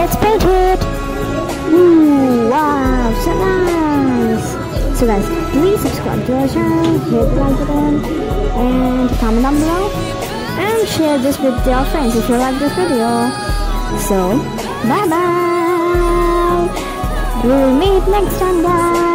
let's paint it. Ooh, wow, so nice. So guys, please subscribe to our channel, hit the like button, and comment down below, and share this with your friends if you like this video. So, bye bye. We'll meet next time, guys.